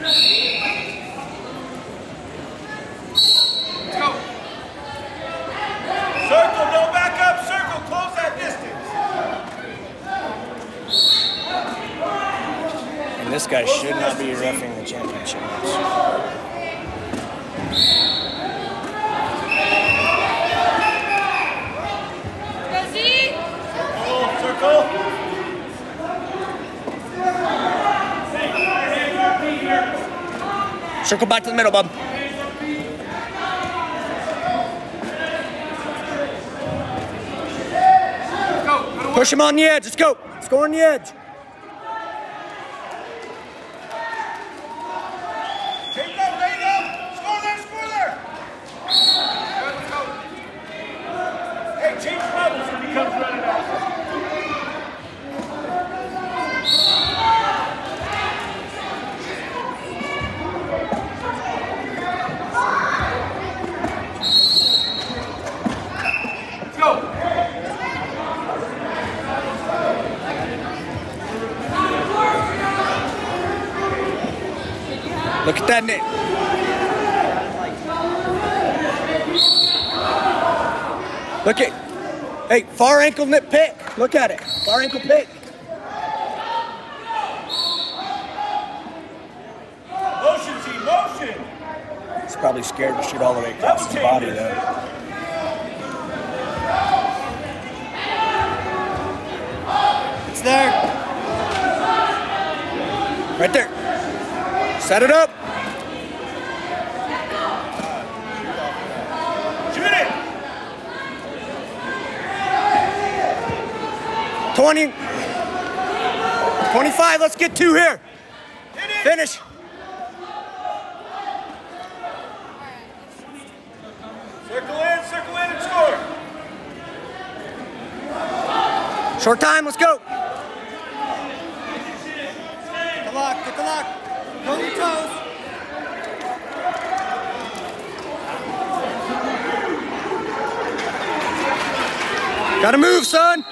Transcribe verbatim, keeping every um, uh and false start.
Circle, don't back up, circle, close that distance. And this guy should not be roughing the championship match. Circle, circle. Circle back to the middle, bub. Push him on the edge. Let's go. Let's go on the edge. Take it up, take it up. Score there, score there. Let's go. Hey, change levels if he comes running out. Let's go. Look at that knit. Look at, hey, far ankle knit pick. Look at it, far ankle pick. Motion, team, motion. He's probably scared to shoot all the way across his body though. It's there. Right there. Set it up. Shoot it. twenty. twenty-five, let's get two here. Finish. Circle in, circle in and score. Short time, let's go. Get the lock, get the lock. Go to your toes. Gotta move, son.